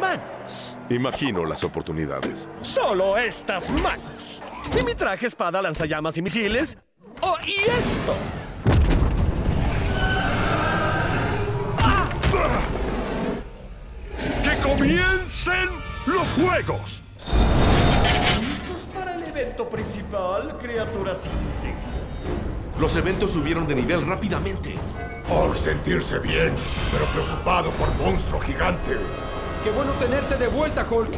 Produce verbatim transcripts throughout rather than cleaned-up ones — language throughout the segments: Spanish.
manos. Imagino las oportunidades. Solo estas manos. Y mi traje, espada, lanzallamas y misiles. ¡Oh, y esto! ¡Ah! ¡Que comiencen los juegos! ¿Listos para el evento principal, criatura Sinte? Los eventos subieron de nivel rápidamente. Por sentirse bien, pero preocupado por monstruo gigante. ¡Qué bueno tenerte de vuelta, Hulk!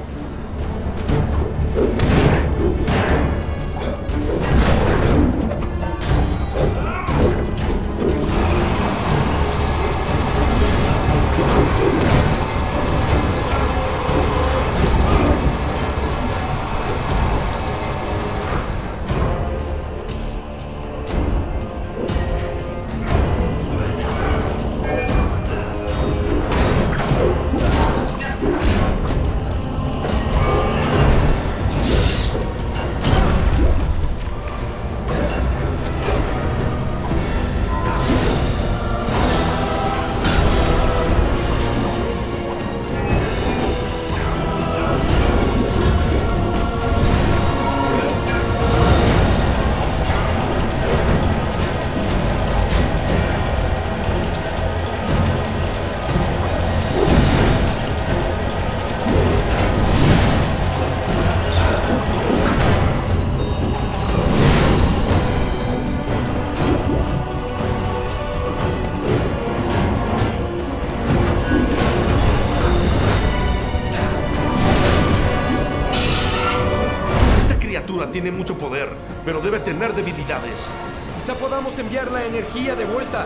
Tiene mucho poder, pero debe tener debilidades. Quizá podamos enviar la energía de vuelta.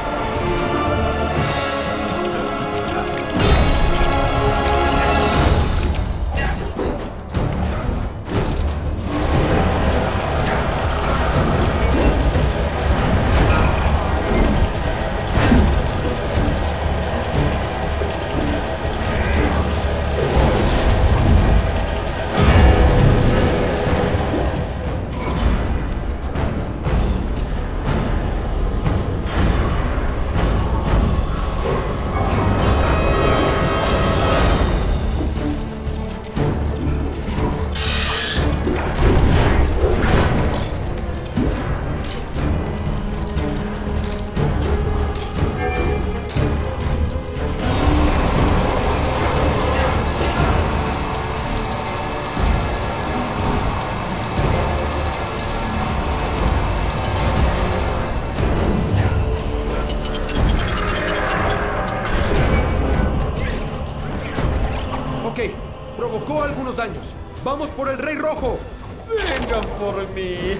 Provocó algunos daños. ¡Vamos por el Rey Rojo! ¡Vengan por mí!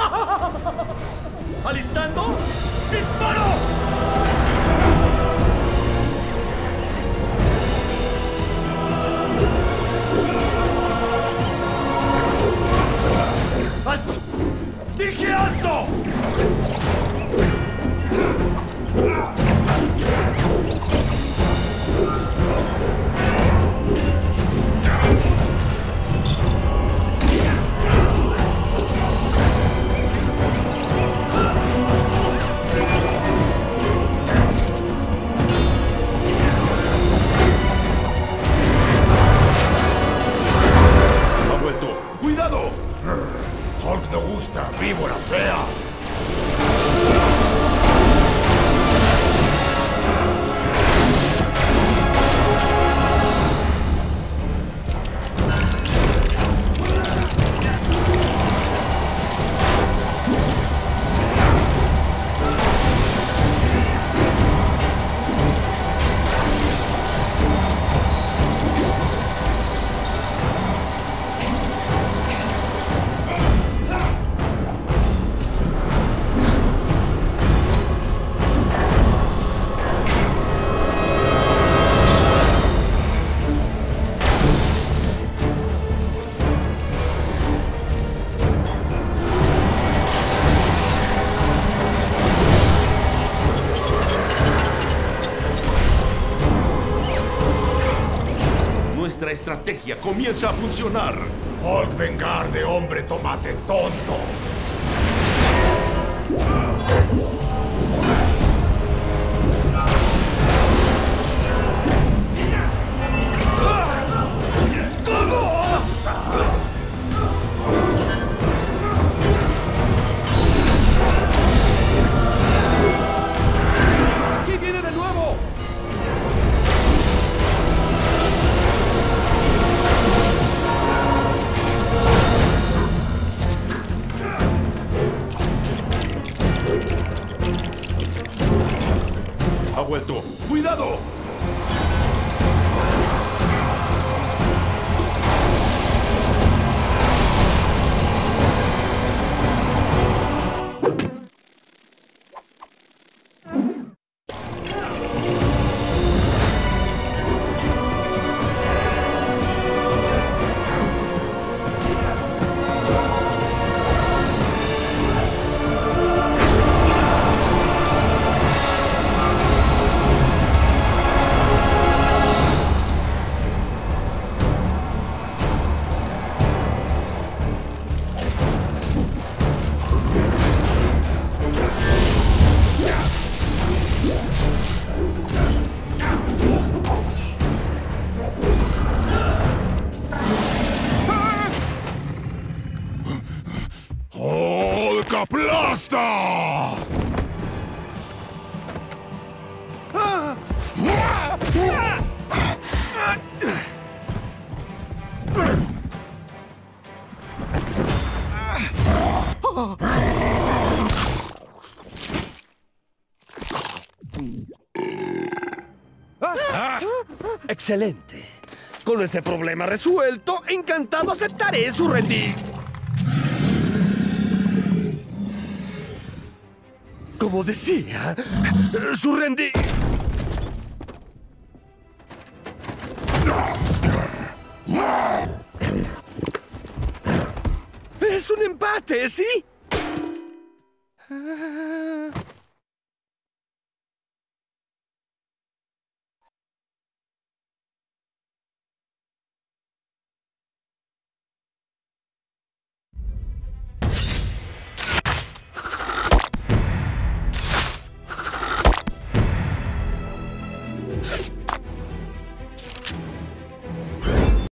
¿Alistando? ¡Disparo! ¡Alto! ¡Dije alto! Hulk no gusta, víbora fea. Nuestra estrategia comienza a funcionar. Hulk vengar de hombre tomate tonto. aplasta! Excelente. Con ese problema resuelto, encantado aceptaré su rendi... Como decía, su rendi... Es un empate, ¿sí?